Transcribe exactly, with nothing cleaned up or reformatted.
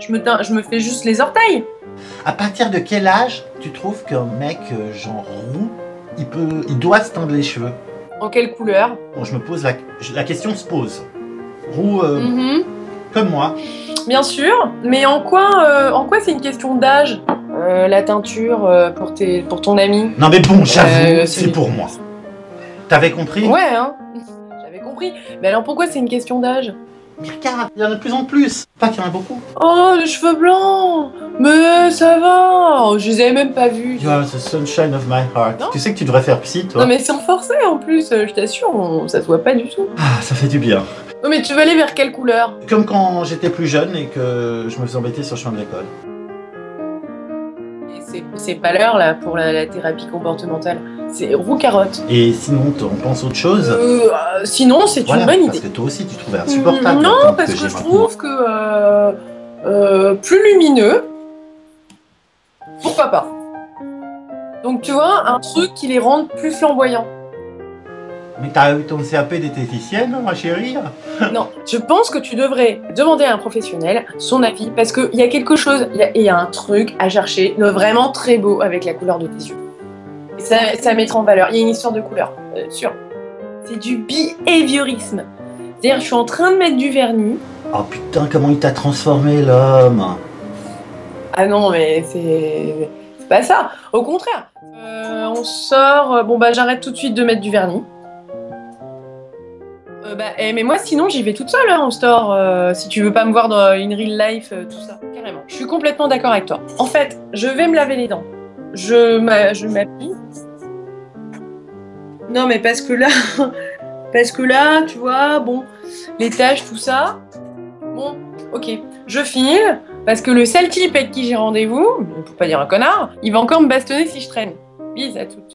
Je me, teins, je me fais juste les orteils. À partir de quel âge tu trouves qu'un mec euh, genre roux, il, peut, il doit se teindre les cheveux? En quelle couleur? Bon, je me pose la, la question se pose. Roux euh, mm-hmm. comme moi. Bien sûr, mais en quoi, euh, en quoi c'est une question d'âge? euh, La teinture euh, pour, tes, pour ton ami? Non mais bon, j'avoue, euh, c'est pour moi. T'avais compris? Ouais, hein. J'avais compris. Mais alors pourquoi c'est une question d'âge? Mais regarde, il y en a de plus en plus. Pas qu'il y en a beaucoup. Oh, les cheveux blancs! Mais ça va! Oh, je les avais même pas vus. You are the sunshine of my heart. Non. Tu sais que tu devrais faire psy, toi? Non mais sans forcer en plus, je t'assure, on... ça se voit pas du tout. Ah, ça fait du bien. Non mais tu veux aller vers quelle couleur? Comme quand j'étais plus jeune et que je me faisais embêter sur le chemin de l'école. C'est pas l'heure là pour la, la thérapie comportementale. C'est roux carotte. Et sinon, on pense autre chose? euh, euh, Sinon, c'est voilà, une bonne idée. Parce que toi aussi, tu trouvais insupportable. Mmh, non, parce que, que je trouve que euh, euh, plus lumineux, pourquoi pas. Donc tu vois, un truc qui les rende plus flamboyants. Mais t'as eu ton C A P d'esthéticienne, ma chérie? Non, je pense que tu devrais demander à un professionnel son avis, parce qu'il y a quelque chose, il y, y a un truc à chercher, de vraiment très beau avec la couleur de tes yeux. Et ça, ça mettra en valeur. Il y a une histoire de couleur, euh, sûr. C'est du behaviorisme. C'est-à-dire, je suis en train de mettre du vernis. Oh putain, comment il t'a transformé, l'homme? Ah non, mais c'est c'est pas ça. Au contraire, euh, on sort. Bon bah, j'arrête tout de suite de mettre du vernis. Euh, bah, eh, mais moi, sinon, j'y vais toute seule hein, au store. Euh, si tu veux pas me voir dans une real life, euh, tout ça, carrément. Je suis complètement d'accord avec toi. En fait, je vais me laver les dents. Je m'habille. Non, mais parce que là, parce que là, tu vois, bon, les taches, tout ça. Bon, ok, je file, parce que le sale type avec qui j'ai rendez-vous, pour pas dire un connard, il va encore me bastonner si je traîne. Bise à toutes.